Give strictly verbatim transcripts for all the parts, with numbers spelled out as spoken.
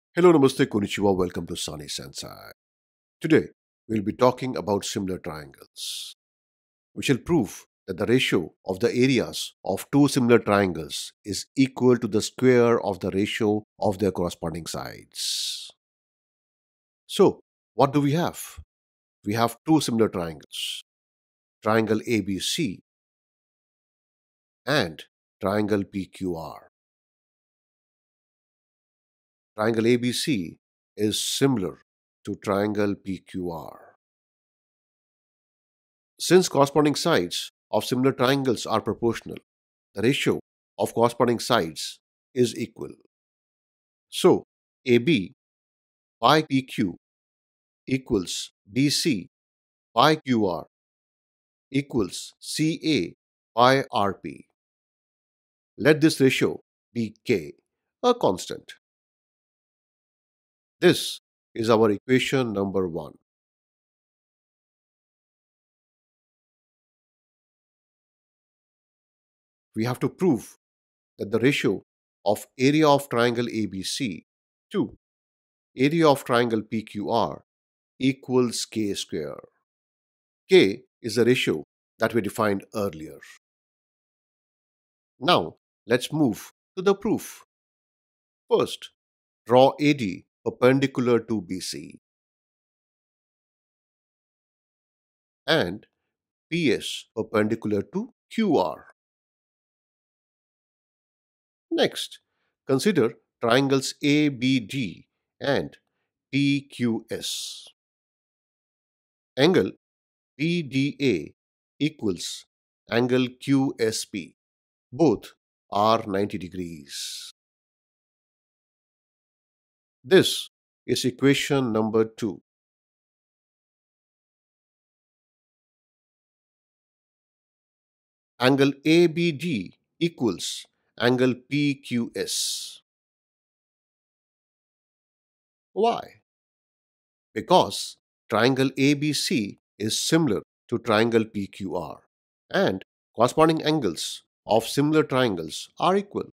Hello, Namaste, Konnichiwa, welcome to Sunny Sensei. Today, we'll be talking about similar triangles. We shall prove that the ratio of the areas of two similar triangles is equal to the square of the ratio of their corresponding sides. So, what do we have? We have two similar triangles, triangle A B C and triangle P Q R. Triangle A B C is similar to triangle P Q R. Since corresponding sides of similar triangles are proportional, the ratio of corresponding sides is equal. So, A B by P Q equals B C by Q R equals C A by R P. Let this ratio be K, a constant. This is our equation number one. We have to prove that the ratio of area of triangle A B C to area of triangle P Q R equals K square. K is the ratio that we defined earlier. Now, let's move to the proof. First, draw A D perpendicular to B C and P S perpendicular to Q R. Next, consider triangles A B D and P Q S. Angle P D A equals angle Q S P. Both are ninety degrees. This is equation number two. Angle A B D equals angle P Q S. Why? Because triangle A B C is similar to triangle P Q R and corresponding angles of similar triangles are equal.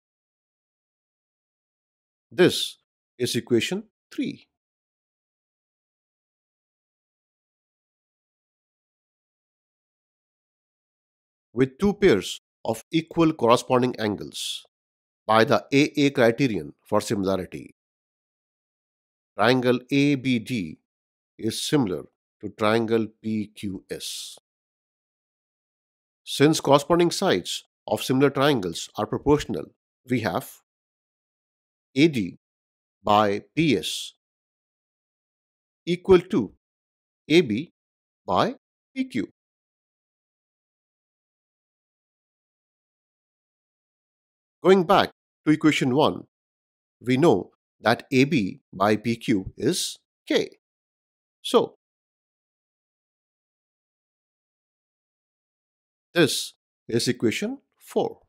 This is equation three. With two pairs of equal corresponding angles by the A A criterion for similarity, triangle A B D is similar to triangle P Q S. Since corresponding sides of similar triangles are proportional, we have A D by P S equal to A B by P Q. Going back to equation one, we know that A B by P Q is K. So, this is equation four.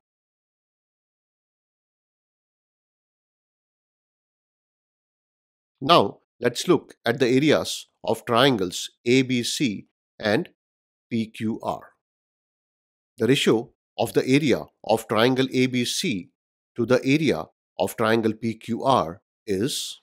Now, let's look at the areas of triangles A B C and P Q R. The ratio of the area of triangle A B C to the area of triangle P Q R is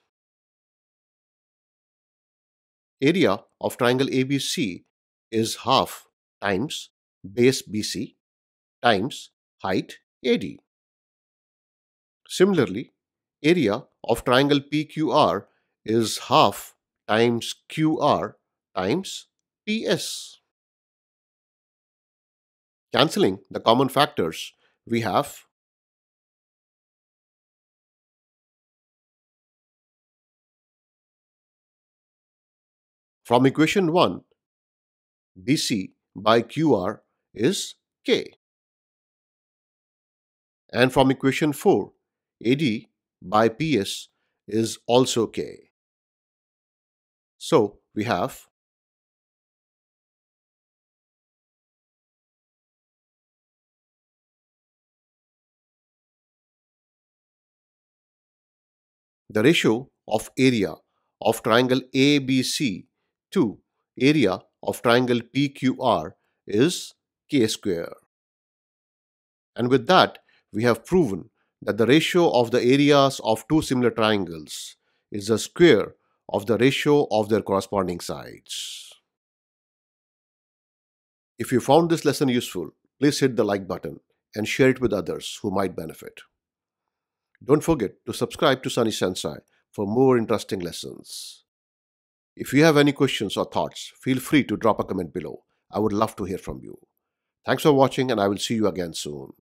area of triangle A B C is half times base B C times height A D. Similarly, area of triangle P Q R is half times Q R times P S. Cancelling the common factors, we have from equation one, B C by Q R is K. And from equation four, A D by P S is also K. So we have the ratio of area of triangle A B C to area of triangle P Q R is K square. And with that, we have proven that the ratio of the areas of two similar triangles is the square of the ratio of their corresponding sides. If you found this lesson useful, please hit the like button and share it with others who might benefit. Don't forget to subscribe to Sunny Sensei for more interesting lessons. If you have any questions or thoughts, feel free to drop a comment below. I would love to hear from you. Thanks for watching, and I will see you again soon.